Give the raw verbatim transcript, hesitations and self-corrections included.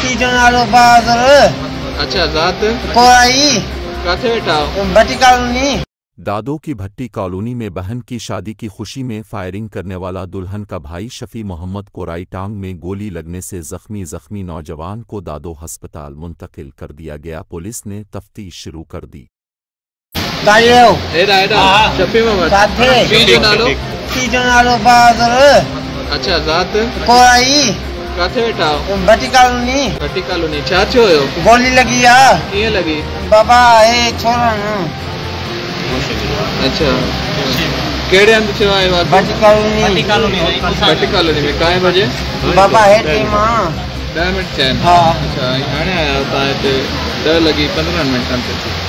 तीजन वालो बहादुर। अच्छा जात कोराई काथे बेटा भट्टी कॉलोनी। दादो की भट्टी कॉलोनी में बहन की शादी की खुशी में फायरिंग करने वाला दुल्हन का भाई शफी मोहम्मद कोराई टांग में गोली लगने से जख्मी जख्मी नौजवान को दादो अस्पताल मुंतकिल कर दिया गया। पुलिस ने तफ्तीश शुरू कर दी। शफी मोहम्मद तीजन वालो बहादुर। अच्छा जात कोराई काथे बेटा भट्टी कॉलोनी। भट्टी कॉलोनी छा थियो हुयो? गोली लगी आ कीअं लगी? बाबा ए छोरा न। अच्छा केड़े हंध थियो आहे वाक़ियो? भट्टी कॉलोनी। भट्टी कॉलोनी में काएं बजे? बाबा हेठि मां ॾह मिंट थिया आहिनि। हा अच्छा हाणे आया आहियो तव्हां हिते? ॾह लॻी पंद्रहं मिंटनि ते।